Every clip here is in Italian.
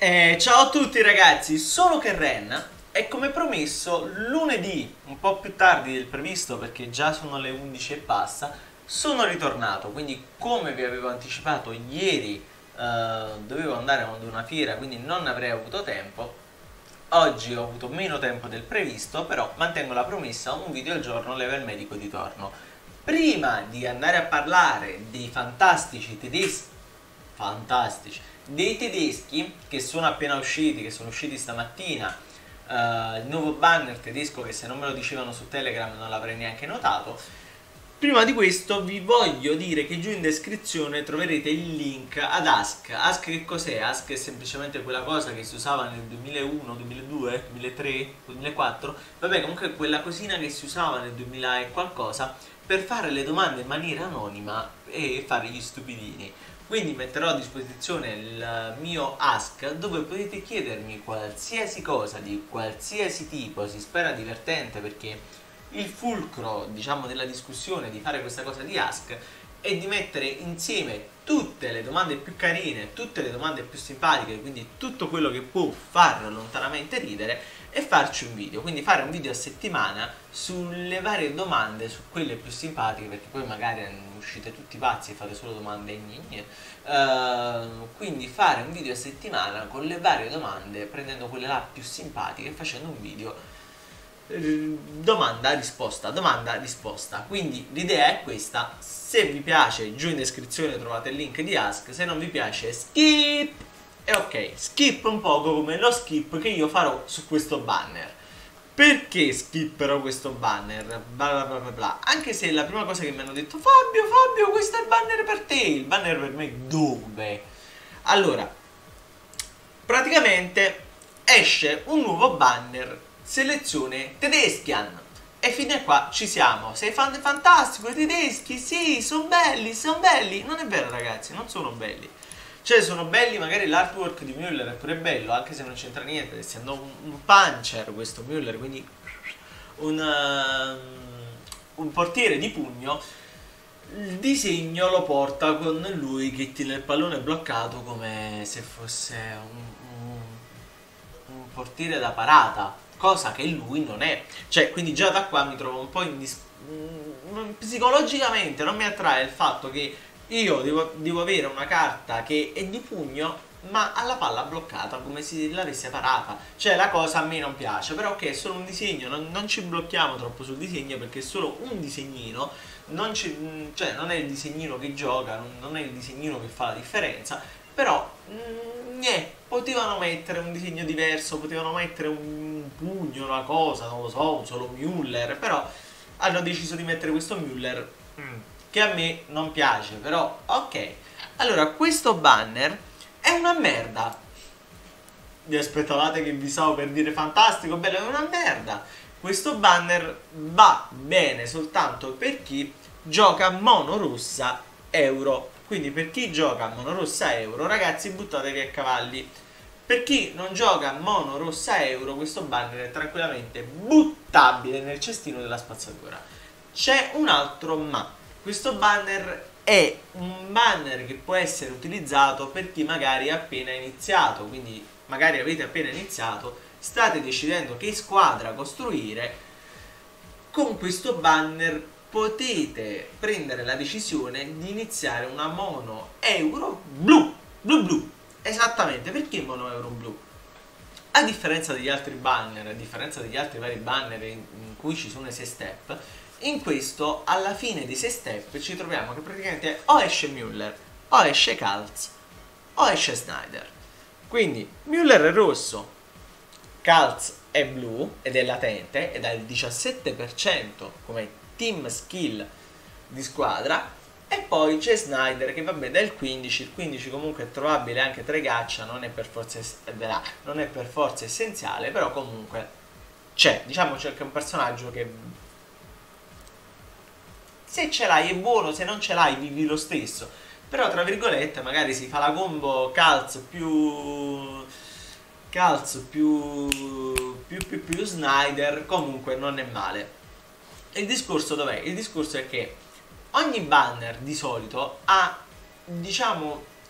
Ciao a tutti ragazzi, sono Kerren e come promesso lunedì, un po' più tardi del previsto perché già sono le 11 e passa, sono ritornato, quindi come vi avevo anticipato ieri dovevo andare ad una fiera, quindi non avrei avuto tempo. Oggi ho avuto meno tempo del previsto, però mantengo la promessa, un video al giorno leva il medico di torno. Prima di andare a parlare dei fantastici tedeschi, fantastici, dei tedeschi che sono appena usciti, che sono usciti stamattina, il nuovo banner tedesco che se non me lo dicevano su Telegram non l'avrei neanche notato. Prima di questo vi voglio dire che giù in descrizione troverete il link ad Ask. Ask che cos'è? Ask è semplicemente quella cosa che si usava nel 2001, 2002, 2003, 2004. Vabbè, comunque quella cosina che si usava nel 2000 e qualcosa per fare le domande in maniera anonima e fare gli stupidini. Quindi metterò a disposizione il mio Ask dove potete chiedermi qualsiasi cosa di qualsiasi tipo, si spera divertente perché il fulcro, diciamo, della discussione di fare questa cosa di Ask è di mettere insieme tutte le domande più carine, tutte le domande più simpatiche, quindi tutto quello che può far lontanamente ridere e farci un video, quindi fare un video a settimana sulle varie domande, su quelle più simpatiche, perché poi magari uscite tutti pazzi e fate solo domande gnigne. Quindi fare un video a settimana con le varie domande, prendendo quelle là più simpatiche e facendo un video domanda risposta. Quindi l'idea è questa. Se vi piace, giù in descrizione trovate il link di Ask. Se non vi piace, skip. E ok, skip un poco come lo skip che io farò su questo banner. Perché skipperò questo banner? Bla bla bla bla. Anche se la prima cosa che mi hanno detto: Fabio, questo è il banner per te. Il banner per me dove? Allora, praticamente esce un nuovo banner, selezione Tedeskian. E fino a qua ci siamo. Sei fantastico, i tedeschi, sì, sono belli. Non è vero ragazzi, non sono belli. Cioè sono belli, magari l'artwork di Müller è pure bello, anche se non c'entra niente, essendo un puncher questo Müller, quindi un portiere di pugno. Il disegno lo porta con lui che tiene il pallone bloccato come se fosse un portiere da parata, cosa che lui non è. Cioè, quindi già da qua mi trovo un po' psicologicamente non mi attrae il fatto che io devo avere una carta che è di pugno ma ha la palla bloccata come se l'avesse parata. Cioè la cosa a me non piace. Però ok, è solo un disegno, non ci blocchiamo troppo sul disegno perché è solo un disegnino. Cioè non è il disegnino che gioca, non è il disegnino che fa la differenza. Però potevano mettere un disegno diverso, potevano mettere un pugno, una cosa, non lo so, un solo Müller. Però hanno deciso di mettere questo Müller che a me non piace. Però ok, allora questo banner è una merda. Vi aspettavate che vi stavo per dire fantastico, bello, è una merda. Questo banner va bene soltanto per chi gioca mono rossa euro. Quindi per chi gioca mono rossa euro, ragazzi, buttatevi a cavalli. Per chi non gioca mono rossa euro, questo banner è tranquillamente buttabile nel cestino della spazzatura. C'è un altro ma. Questo banner è un banner che può essere utilizzato per chi magari ha appena iniziato, quindi magari avete appena iniziato, state decidendo che squadra costruire. Con questo banner potete prendere la decisione di iniziare una mono euro blu. Esattamente, perché mono euro blu? A differenza degli altri banner, a differenza degli altri vari banner in cui ci sono i 6 step, in questo alla fine dei 6 step ci troviamo che praticamente o esce Müller, o esce Kaltz, o esce Snyder. Quindi Müller è rosso, Kaltz è blu ed è latente ed ha il 17% come team skill di squadra. E poi c'è Snyder che vabbè dà il 15, il 15 comunque è trovabile anche tra i gacha, non è per forza essenziale, però comunque c'è, diciamo c'è anche un personaggio che se ce l'hai è buono, se non ce l'hai vivi lo stesso. Però tra virgolette magari si fa la combo Kaltz più Snyder, comunque non è male. Il discorso dov'è? Il discorso è che ogni banner di solito ha, diciamo,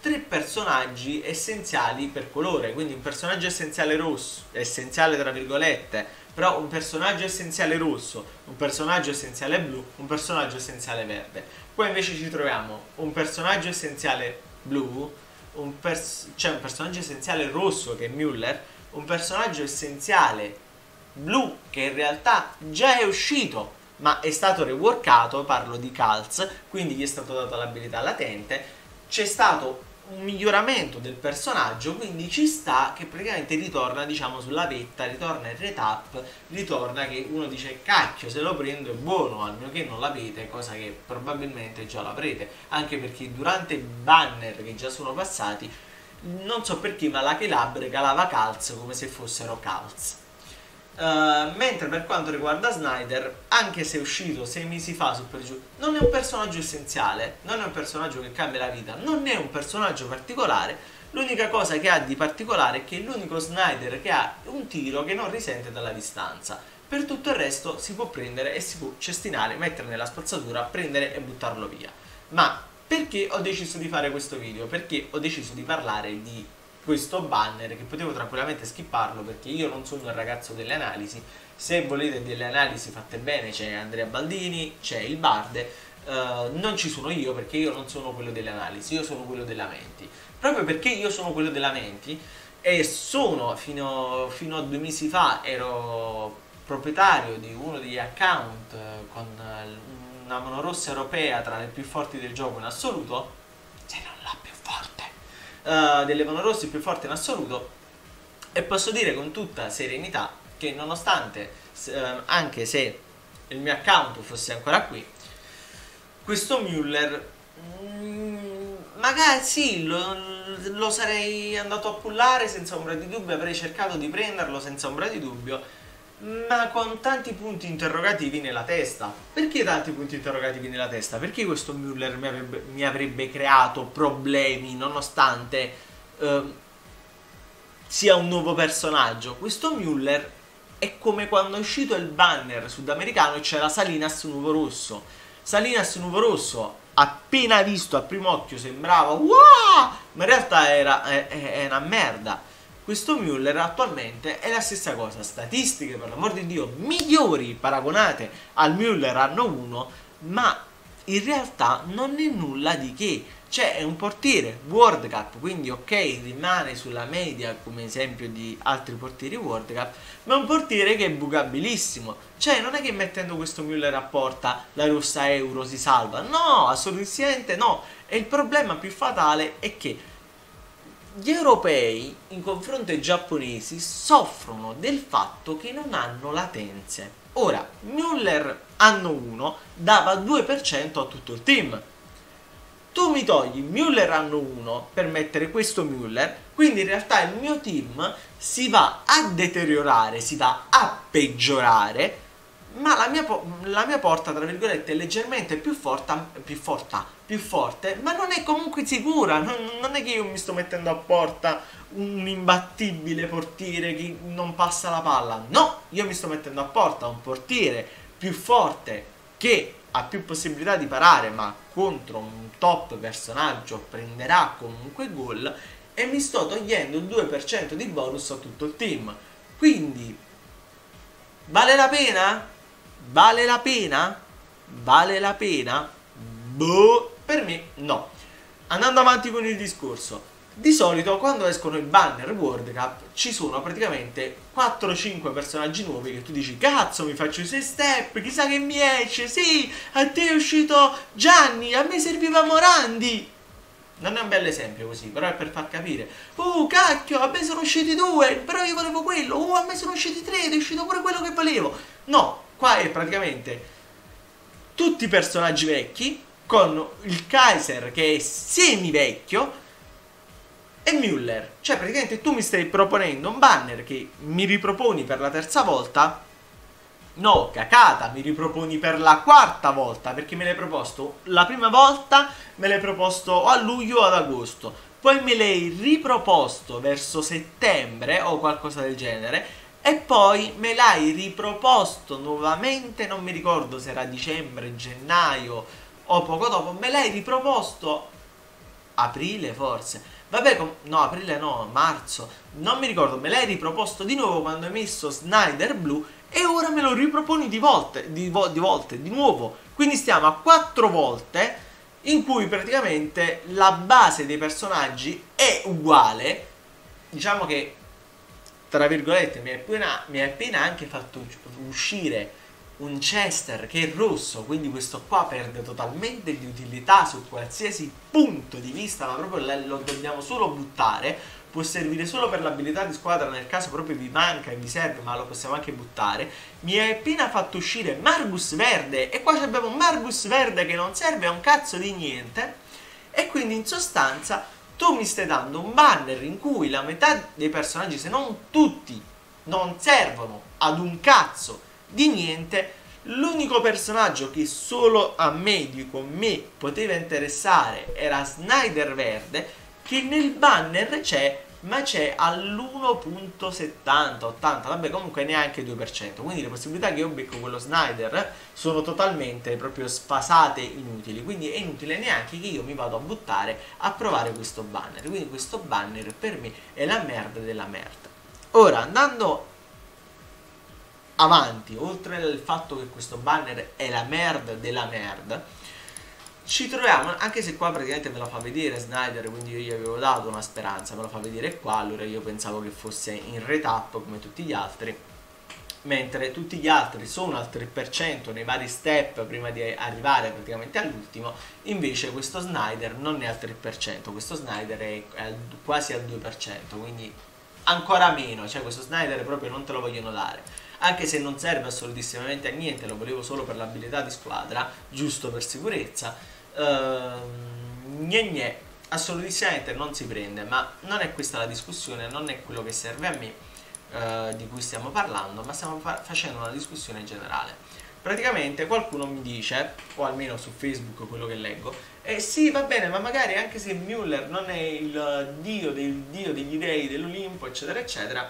3 personaggi essenziali per colore, quindi un personaggio essenziale rosso, essenziale tra virgolette, però un personaggio essenziale rosso, un personaggio essenziale blu, un personaggio essenziale verde. Poi invece ci troviamo un personaggio essenziale blu, un personaggio essenziale rosso che è Müller, un personaggio essenziale blu che in realtà già è uscito ma è stato reworkato, parlo di Calz, quindi gli è stato dato l'abilità latente, c'è stato un miglioramento del personaggio, quindi ci sta che praticamente ritorna, diciamo, sulla vetta, ritorna il retap, ritorna che uno dice cacchio, se lo prendo è buono, almeno che non l'avete, cosa che probabilmente già l'avrete, anche perché durante i banner che già sono passati non so perché ma la Kelab regalava Calz come se fossero Calz. Mentre per quanto riguarda Snyder, anche se è uscito 6 mesi fa su per giù, non è un personaggio essenziale, non è un personaggio che cambia la vita, non è un personaggio particolare. L'unica cosa che ha di particolare è che è l'unico Snyder che ha un tiro che non risente dalla distanza. Per tutto il resto si può prendere e si può cestinare, mettere nella spazzatura, prendere e buttarlo via. Ma perché ho deciso di fare questo video? Perché ho deciso di parlare di questo banner, che potevo tranquillamente skipparlo perché io non sono il ragazzo delle analisi. Se volete delle analisi fatte bene c'è Andrea Baldini, c'è il Barde, non ci sono io perché io non sono quello delle analisi, io sono quello delle menti. Proprio perché io sono quello della menti e sono fino a 2 mesi fa ero proprietario di uno degli account con una monorossa europea tra le più forti del gioco in assoluto, se non la più forte, delle monorossi più forti in assoluto, e posso dire con tutta serenità che nonostante anche se il mio account fosse ancora qui, questo Müller magari sì, lo sarei andato a pullare senza ombra di dubbio, avrei cercato di prenderlo senza ombra di dubbio, ma con tanti punti interrogativi nella testa. Perché tanti punti interrogativi nella testa? Perché questo Müller mi avrebbe creato problemi nonostante sia un nuovo personaggio. Questo Müller è come quando è uscito il banner sudamericano e c'era Salinas Nuovo Rosso. Salinas Nuovo Rosso, appena visto a primo occhio sembrava wow, ma in realtà è una merda. Questo Müller attualmente è la stessa cosa, statistiche per l'amor di Dio migliori paragonate al Müller anno 1, ma in realtà non è nulla di che. Cioè è un portiere World Cup, quindi ok, rimane sulla media come esempio di altri portieri World Cup, ma è un portiere che è bugabilissimo. Cioè non è che mettendo questo Müller a porta la rossa Euro si salva, no, assolutamente no. E il problema più fatale è che gli europei in confronto ai giapponesi soffrono del fatto che non hanno latenze. Ora, Müller anno 1 dava 2% a tutto il team. Tu mi togli Müller anno 1 per mettere questo Müller, quindi in realtà il mio team si va a deteriorare, si va a peggiorare, ma la mia porta, tra virgolette, è leggermente più forte, ma non è comunque sicura. Non è che io mi sto mettendo a porta un imbattibile portiere che non passa la palla. No, io mi sto mettendo a porta un portiere più forte che ha più possibilità di parare, ma contro un top personaggio prenderà comunque gol, e mi sto togliendo il 2% di bonus a tutto il team. Quindi vale la pena? Vale la pena? Vale la pena? Boh, per me no. Andando avanti con il discorso, di solito quando escono i banner World Cup ci sono praticamente 4-5 personaggi nuovi che tu dici cazzo, mi faccio i 6 step, chissà che mi esce, sì, a te è uscito Gianni, a me serviva Morandi. Non è un bel esempio così, però è per far capire. Cacchio, a me sono usciti 2, però io volevo quello. A me sono usciti 3 ed è uscito pure quello che volevo. No, qua è praticamente tutti i personaggi vecchi con il Kaiser che è semi vecchio e Müller. Cioè praticamente tu mi stai proponendo un banner che mi riproponi per la terza volta. No, cacata, mi riproponi per la quarta volta, perché me l'hai proposto la prima volta, me l'hai proposto a luglio o ad agosto, poi me l'hai riproposto verso settembre o qualcosa del genere, e poi me l'hai riproposto nuovamente, non mi ricordo se era dicembre, gennaio o poco dopo, me l'hai riproposto aprile forse, vabbè, no, aprile no, marzo, non mi ricordo, me l'hai riproposto di nuovo quando hai messo Snyder blu e ora me lo riproponi di nuovo, quindi stiamo a 4 volte in cui praticamente la base dei personaggi è uguale. Diciamo che, tra virgolette, mi hai appena anche fatto uscire un Chester che è rosso, quindi questo qua perde totalmente di utilità su qualsiasi punto di vista, ma proprio lo dobbiamo solo buttare. Può servire solo per l'abilità di squadra nel caso proprio vi manca e vi serve, ma lo possiamo anche buttare. Mi hai appena fatto uscire Margus verde e qua abbiamo un Margus verde che non serve a un cazzo di niente, e quindi in sostanza tu mi stai dando un banner in cui la metà dei personaggi, se non tutti, non servono ad un cazzo di niente. L'unico personaggio che solo a me, dico me, poteva interessare era Snyder verde, che nel banner c'è, ma c'è all'1.70, 80, vabbè, comunque neanche 2%, quindi le possibilità che io becco quello Snyder sono totalmente proprio sfasate, inutili, quindi è inutile neanche che io mi vado a buttare a provare questo banner, quindi questo banner per me è la merda della merda. Ora, andando avanti, oltre al fatto che questo banner è la merda della merda, ci troviamo, anche se qua praticamente me lo fa vedere Snyder, quindi io gli avevo dato una speranza, me lo fa vedere qua, allora io pensavo che fosse in retap come tutti gli altri, mentre tutti gli altri sono al 3% nei vari step prima di arrivare praticamente all'ultimo. Invece questo Snyder non è al 3%, questo Snyder è quasi al 2%, quindi ancora meno, cioè questo Snyder proprio non te lo vogliono dare, anche se non serve assolutissimamente a niente, lo volevo solo per l'abilità di squadra, giusto per sicurezza. Assolutissimamente non si prende, ma non è questa la discussione, non è quello che serve a me, di cui stiamo parlando, ma stiamo facendo una discussione generale. Praticamente qualcuno mi dice, o almeno su Facebook quello che leggo, sì, va bene, ma magari anche se Müller non è il dio degli dei dell'Olimpo, eccetera eccetera,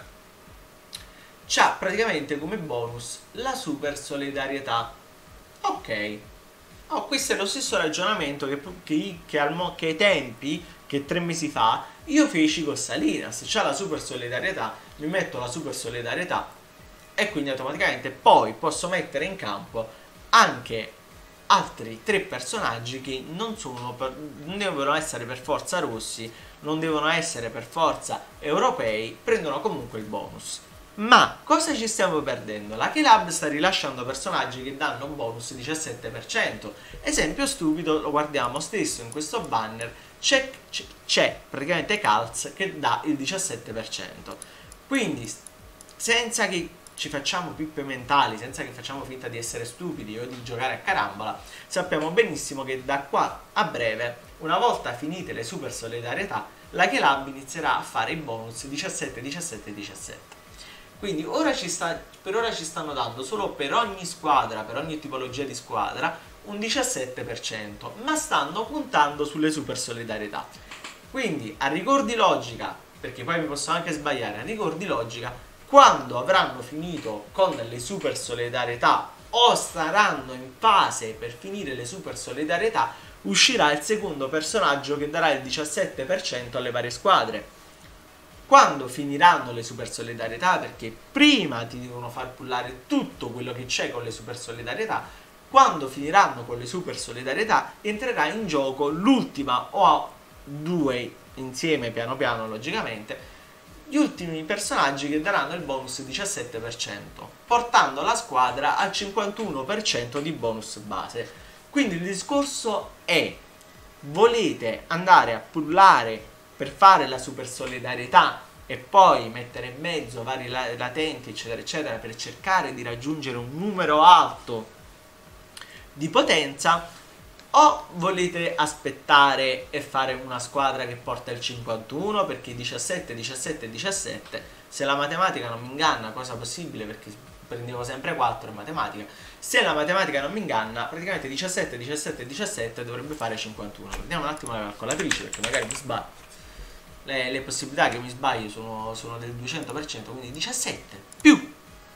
c'ha praticamente come bonus la super solidarietà. Ok, questo è lo stesso ragionamento che ai tempi, che 3 mesi fa, io feci con Salinas. C'ha la super solidarietà, mi metto la super solidarietà e quindi automaticamente poi posso mettere in campo anche altri 3 personaggi che non devono essere per forza rossi, non devono essere per forza europei, prendono comunque il bonus. Ma cosa ci stiamo perdendo? La Club sta rilasciando personaggi che danno un bonus 17%. Esempio stupido, lo guardiamo stesso in questo banner, c'è praticamente Calz che dà il 17%. Quindi senza che ci facciamo pippe mentali, senza che facciamo finta di essere stupidi o di giocare a carambola, sappiamo benissimo che da qua a breve, una volta finite le super solidarietà, la Club inizierà a fare i bonus 17, 17, 17. Quindi per ora ci stanno dando solo per ogni squadra, per ogni tipologia di squadra, un 17%, ma stanno puntando sulle super solidarietà. Quindi a rigor di logica, perché poi mi posso anche sbagliare, a rigor di logica, quando avranno finito con le super solidarietà o saranno in fase per finire le super solidarietà, uscirà il secondo personaggio che darà il 17% alle varie squadre. Quando finiranno le super solidarietà, perché prima ti devono far pullare tutto quello che c'è con le super solidarietà, quando finiranno con le super solidarietà entrerà in gioco l'ultima o 2 insieme piano piano logicamente, gli ultimi personaggi che daranno il bonus 17%, portando la squadra al 51% di bonus base. Quindi il discorso è: volete andare a pullare per fare la super solidarietà e poi mettere in mezzo vari latenti eccetera eccetera per cercare di raggiungere un numero alto di potenza, o volete aspettare e fare una squadra che porta il 51, perché 17, 17, 17, se la matematica non mi inganna, cosa possibile perché prendevo sempre 4 in matematica, se la matematica non mi inganna, praticamente 17, 17, 17 dovrebbe fare 51. Prendiamo un attimo la calcolatrice perché magari mi sbaglio. Le possibilità che mi sbaglio sono del 200%, quindi 17 più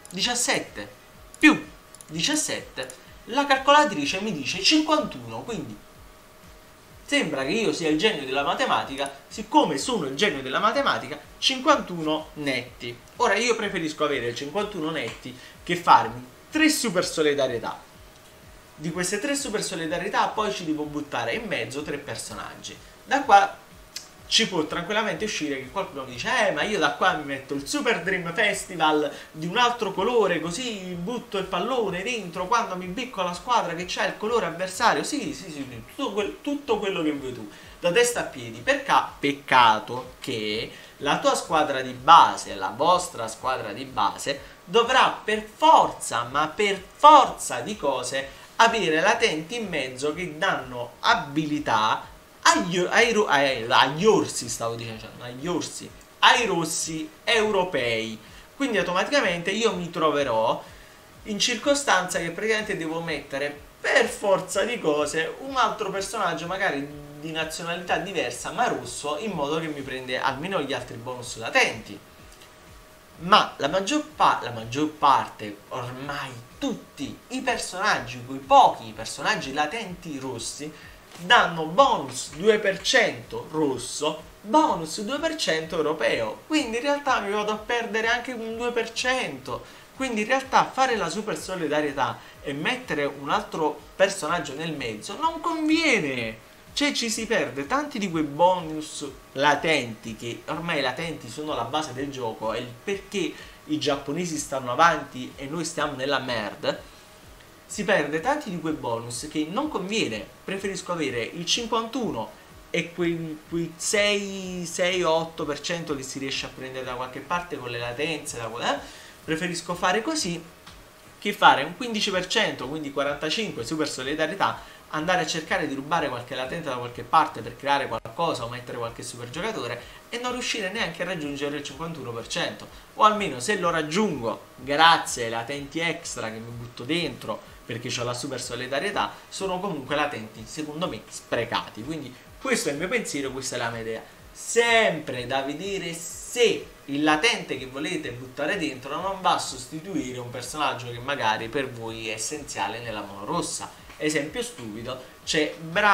17 più 17, la calcolatrice mi dice 51, quindi Sembra che io sia il genio della matematica, siccome sono il genio della matematica, 51 netti. Ora io preferisco avere 51 netti che farmi 3 super solidarietà. Di queste 3 super solidarietà poi ci devo buttare in mezzo 3 personaggi. Da qua ci può tranquillamente uscire che qualcuno dice ma io da qua mi metto il Super Dream Festival di un altro colore, così butto il pallone dentro quando mi becco la squadra che c'ha il colore avversario. Sì, tutto quello che vuoi tu, da testa a piedi. Peccato che la tua squadra di base, la vostra squadra di base, dovrà per forza, ma per forza di cose, avere latenti in mezzo che danno abilità agli orsi, stavo dicendo, ai rossi europei. Quindi automaticamente io mi troverò in circostanza che praticamente devo mettere per forza di cose un altro personaggio magari di nazionalità diversa ma rosso, in modo che mi prende almeno gli altri bonus latenti. Ma la maggior parte, ormai tutti i personaggi, quei pochi personaggi latenti rossi, danno bonus 2% rosso, bonus 2% europeo. Quindi in realtà mi vado a perdere anche un 2%. Quindi in realtà fare la super solidarietà e mettere un altro personaggio nel mezzo non conviene. Cioè ci si perde tanti di quei bonus latenti, che ormai latenti sono la base del gioco, e il perché i giapponesi stanno avanti e noi stiamo nella merde. Si perde tanti di quei bonus che non conviene. Preferisco avere il 51 e quei 6-8% che si riesce a prendere da qualche parte con le latenze, preferisco fare così che fare un 15%, quindi 45 super solidarietà, andare a cercare di rubare qualche latente da qualche parte per creare qualcosa o mettere qualche super giocatore e non riuscire neanche a raggiungere il 51%, o almeno se lo raggiungo grazie ai latenti extra che mi butto dentro perché ho la super solidarietà, sono comunque latenti secondo me sprecati. Quindi questo è il mio pensiero, questa è la mia idea. Sempre da vedere se il latente che volete buttare dentro non va a sostituire un personaggio che magari per voi è essenziale nella mono rossa. Esempio stupido, c'è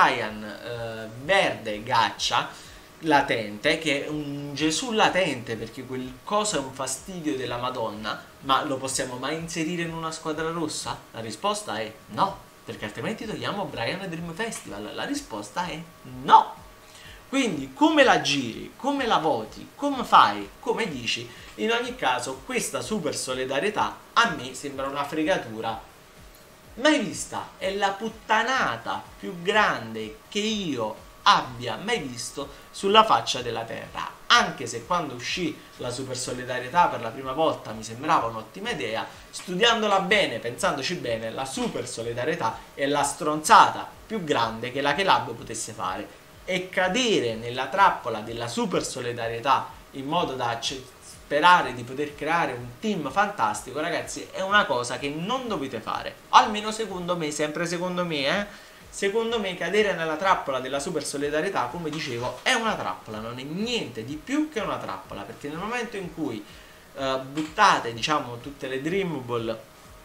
Brian verde gaccia latente, che è un Gesù latente, perché quel cosa è un fastidio della Madonna, ma lo possiamo mai inserire in una squadra rossa? La risposta è no, perché altrimenti togliamo Brian Dream Festival. La risposta è no. Quindi come la giri, come la voti, come fai, come dici, in ogni caso questa super solidarietà a me sembra una fregatura mai vista. È la puttanata più grande che io abbia mai visto sulla faccia della terra. Anche se quando uscì la super solidarietà per la prima volta mi sembrava un'ottima idea, studiandola bene, pensandoci bene, la super solidarietà è la stronzata più grande che la Club potesse fare. E cadere nella trappola della super solidarietà in modo da sperare di poter creare un team fantastico, ragazzi, è una cosa che non dovete fare. Almeno secondo me, sempre secondo me, secondo me cadere nella trappola della super solidarietà, come dicevo, è una trappola, non è niente di più che una trappola, perché nel momento in cui buttate, diciamo, tutte le Dream Ball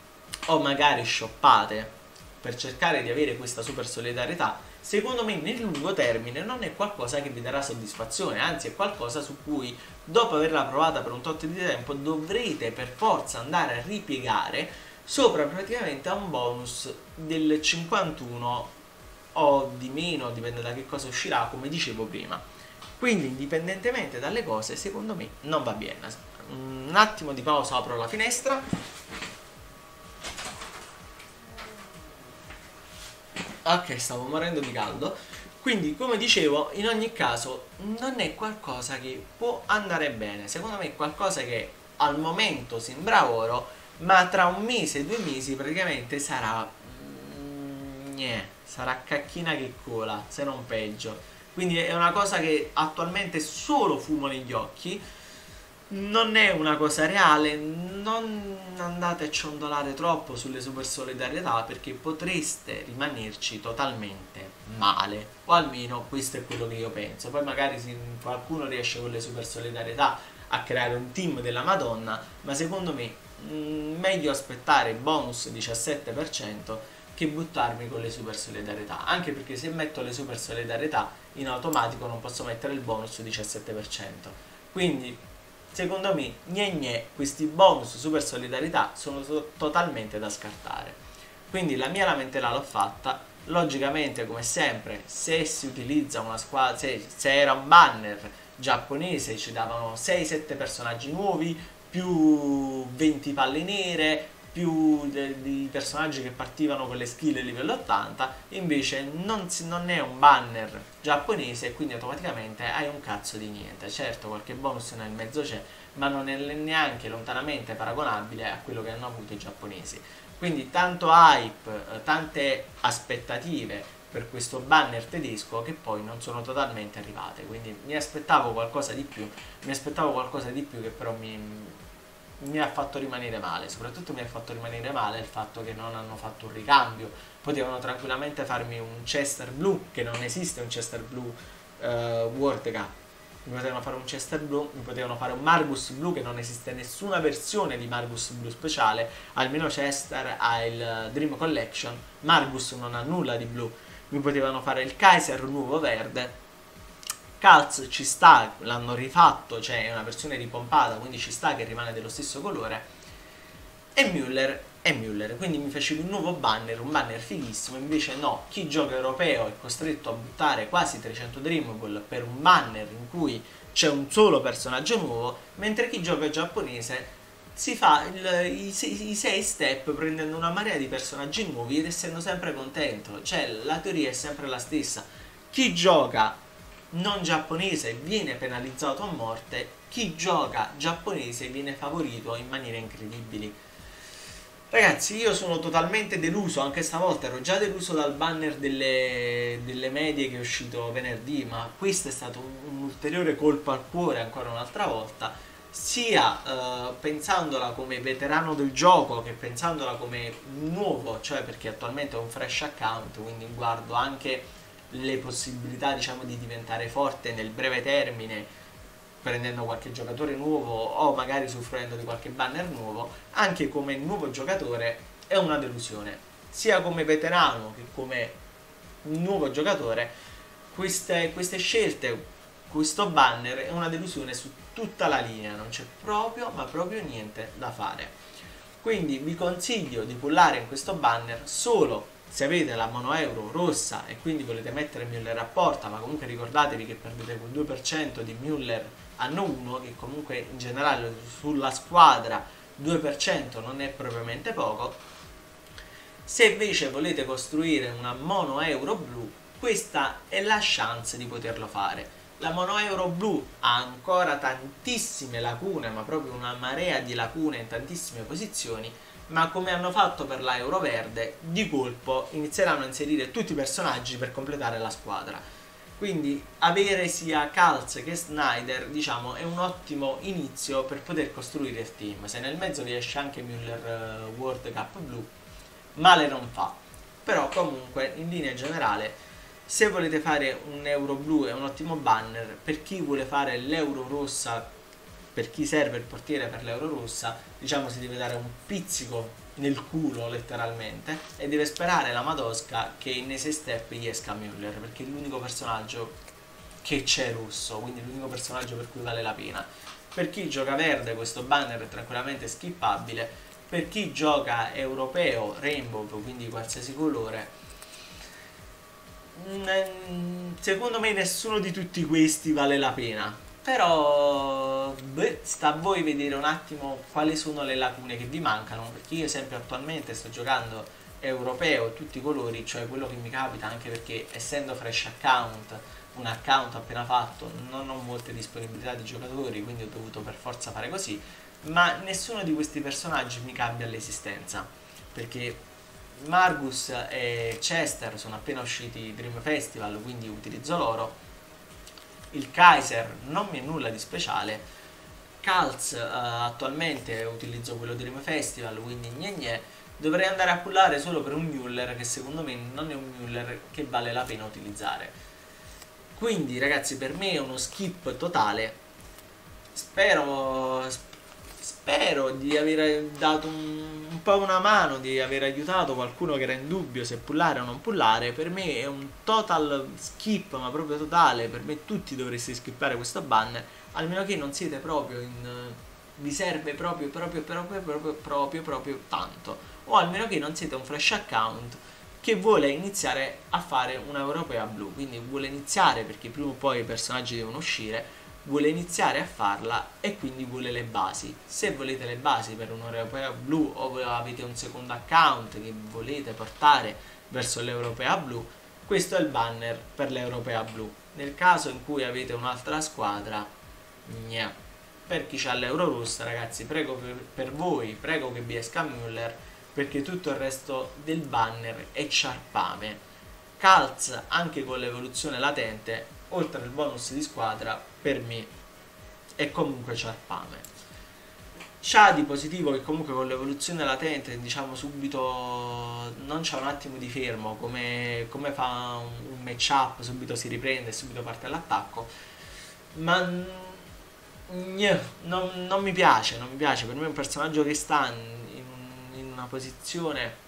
o magari shoppate per cercare di avere questa super solidarietà, secondo me nel lungo termine non è qualcosa che vi darà soddisfazione, anzi è qualcosa su cui dopo averla provata per un tot di tempo dovrete per forza andare a ripiegare sopra praticamente a un bonus del 51 o di meno, dipende da che cosa uscirà, come dicevo prima. Quindi indipendentemente dalle cose, secondo me non va bene. Un attimo di pausa, apro la finestra. Ok, stavo morendo di caldo. Quindi, come dicevo, in ogni caso non è qualcosa che può andare bene. Secondo me è qualcosa che al momento sembra oro, ma tra un mese, 2 mesi praticamente sarà sarà cacchina che cola, se non peggio. Quindi è una cosa che attualmente solo fumo negli occhi. Non è una cosa reale, non andate a ciondolare troppo sulle super solidarietà, perché potreste rimanerci totalmente male, o almeno questo è quello che io penso. Poi magari qualcuno riesce con le super solidarietà a creare un team della Madonna, ma secondo me meglio aspettare bonus 17% che buttarmi con le super solidarietà, anche perché se metto le super solidarietà in automatico non posso mettere il bonus 17%. Quindi secondo me questi bonus super solidarietà sono totalmente da scartare. Quindi la mia lamentela l'ho fatta. Logicamente, come sempre, se si utilizza una squadra, se era un banner giapponese, ci davano 6-7 personaggi nuovi, più 20 palle nere, più di personaggi che partivano con le skill livello 80. Invece non è un banner giapponese e quindi automaticamente hai un cazzo di niente. Certo, qualche bonus nel mezzo c'è, ma non è neanche lontanamente paragonabile a quello che hanno avuto i giapponesi. Quindi tanto hype, tante aspettative per questo banner tedesco che poi non sono totalmente arrivate. Quindi mi aspettavo qualcosa di più, che però mi ha fatto rimanere male. Soprattutto mi ha fatto rimanere male il fatto che non hanno fatto un ricambio. Potevano tranquillamente farmi un Chester Blue, che non esiste un Chester Blue World Cup. Mi potevano fare un Chester Blue, mi potevano fare un Margus Blue, che non esiste nessuna versione di Margus Blue speciale. Almeno Chester ha il Dream Collection, Margus non ha nulla di blu. Mi potevano fare il Kaiser nuovo verde. Calz ci sta, l'hanno rifatto, cioè è una versione ripompata, quindi ci sta che rimane dello stesso colore. E Müller, quindi mi facevi un nuovo banner, un banner fighissimo. Invece no, chi gioca europeo è costretto a buttare quasi 300 Dream Ball per un banner in cui c'è un solo personaggio nuovo, mentre chi gioca giapponese si fa i 6 step prendendo una marea di personaggi nuovi ed essendo sempre contento. Cioè la teoria è sempre la stessa: chi gioca non giapponese viene penalizzato a morte, chi gioca giapponese viene favorito in maniere incredibili. Ragazzi, io sono totalmente deluso, anche stavolta ero già deluso dal banner delle medie che è uscito venerdì, ma questo è stato un ulteriore colpo al cuore ancora un'altra volta, sia pensandola come veterano del gioco che pensandola come nuovo, cioè perché attualmente è un fresh account, quindi guardo anche le possibilità, diciamo, di diventare forte nel breve termine prendendo qualche giocatore nuovo o magari usufruendo di qualche banner nuovo. Anche come nuovo giocatore è una delusione, sia come veterano che come nuovo giocatore. Queste scelte, questo banner è una delusione su tutta la linea, non c'è proprio, ma proprio niente da fare. Quindi vi consiglio di pullare in questo banner solo se avete la mono euro rossa e quindi volete mettere Müller a porta, ma comunque ricordatevi che perdete quel 2% di Müller anno 1, che comunque in generale sulla squadra 2% non è propriamente poco. Se invece volete costruire una mono euro blu, questa è la chance di poterlo fare. La mono euro blu ha ancora tantissime lacune, ma proprio una marea di lacune in tantissime posizioni, ma come hanno fatto per la euro verde, di colpo inizieranno a inserire tutti i personaggi per completare la squadra. Quindi avere sia Calz che Snyder, diciamo, è un ottimo inizio per poter costruire il team. Se nel mezzo riesce anche Müller World Cup blu, male non fa. Però comunque in linea generale, se volete fare un euro blu è un ottimo banner. Per chi vuole fare l'euro rossa, per chi serve il portiere per l'euro rossa, diciamo si deve dare un pizzico nel culo letteralmente e deve sperare la Madosca che nei 6 step gli esca Müller, perché è l'unico personaggio che c'è rosso, quindi l'unico personaggio per cui vale la pena. Per chi gioca verde questo banner è tranquillamente skippabile, per chi gioca europeo, rainbow, quindi qualsiasi colore, secondo me nessuno di tutti questi vale la pena. Però sta a voi vedere un attimo quali sono le lacune che vi mancano, perché io sempre attualmente sto giocando europeo tutti i colori, cioè quello che mi capita, anche perché essendo fresh account, un account appena fatto, non ho molte disponibilità di giocatori, quindi ho dovuto per forza fare così, ma nessuno di questi personaggi mi cambia l'esistenza, perché Margus e Chester sono appena usciti Dream Festival, quindi utilizzo loro. Il Kaiser non mi è nulla di speciale. Calz attualmente utilizzo quello di Dream Festival, quindi gne. Dovrei andare a pullare solo per un Müller, che secondo me non è un Müller che vale la pena utilizzare. Quindi ragazzi, per me è uno skip totale. Spero di aver dato un un po' una mano di aver aiutato qualcuno che era in dubbio se pullare o non pullare. Per me è un total skip, ma proprio totale. Per me tutti dovreste skippare questo banner, almeno che non siete proprio in... vi serve proprio tanto, o almeno che non siete un fresh account che vuole iniziare a fare un'Europea blu, quindi vuole iniziare perché prima o poi i personaggi devono uscire, vuole iniziare a farla e quindi vuole le basi. Se volete le basi per un'Europea blu o avete un secondo account che volete portare verso l'Europea blu, questo è il banner per l'Europea blu. Nel caso in cui avete un'altra squadra, gnà. Per chi c'ha l'Euro Rossa, ragazzi, prego per voi, prego che vi esca Müller, perché tutto il resto del banner è ciarpame. Calz anche con l'evoluzione latente, oltre al bonus di squadra, per me è comunque ciarpame. C'ha di positivo che comunque con l'evoluzione latente, diciamo subito, non c'è un attimo di fermo, come fa un matchup, subito si riprende e subito parte all'attacco, ma non mi piace, per me è un personaggio che sta in una posizione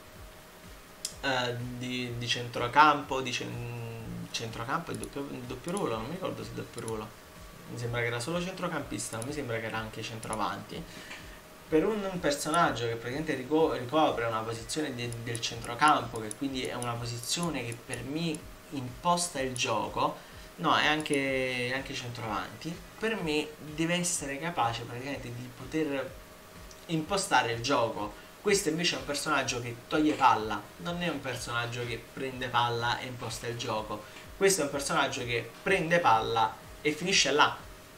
di centrocampo, centrocampo e doppio ruolo, non mi ricordo se doppio ruolo, mi sembra che era solo centrocampista, non mi sembra che era anche centroavanti. Per un personaggio che praticamente ricopre una posizione del centrocampo, che quindi è una posizione che per me imposta il gioco, no, è anche centroavanti, per me deve essere capace praticamente di poter impostare il gioco. Questo invece è un personaggio che toglie palla, non è un personaggio che prende palla e imposta il gioco. Questo è un personaggio che prende palla e finisce là.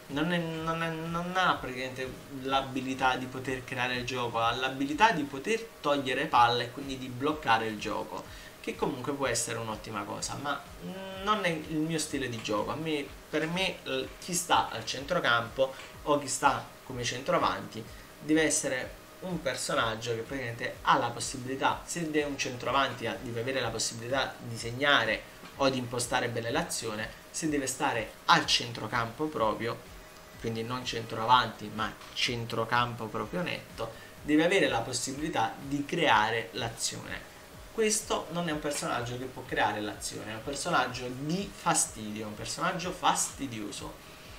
Non ha praticamente l'abilità di poter creare il gioco, ha l'abilità di poter togliere palla e quindi di bloccare il gioco, che comunque può essere un'ottima cosa, ma non è il mio stile di gioco. Per me chi sta al centrocampo o chi sta come centroavanti deve essere un personaggio che praticamente ha la possibilità, se è un centroavanti deve avere la possibilità di segnare o di impostare bene l'azione, se deve stare al centrocampo proprio, quindi non centroavanti ma centrocampo proprio netto, deve avere la possibilità di creare l'azione. Questo non è un personaggio che può creare l'azione, è un personaggio di fastidio, un personaggio fastidioso.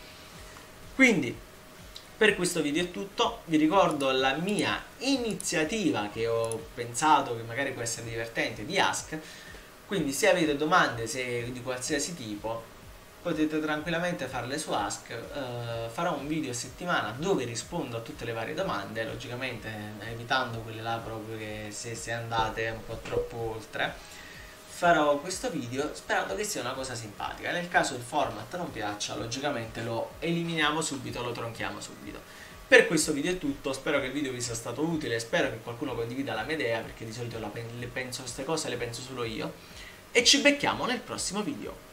Quindi per questo video è tutto, vi ricordo la mia iniziativa che ho pensato che magari può essere divertente di Ask, quindi se avete domande di qualsiasi tipo potete tranquillamente farle su Ask. Farò un video a settimana dove rispondo a tutte le varie domande, logicamente evitando quelle là proprio che se andate un po' troppo oltre. Farò questo video sperando che sia una cosa simpatica. Nel caso il format non piaccia, logicamente lo eliminiamo subito, lo tronchiamo subito. Per questo video è tutto, spero che il video vi sia stato utile, spero che qualcuno condivida la mia idea, perché di solito le penso queste cose, le penso solo io. E ci becchiamo nel prossimo video.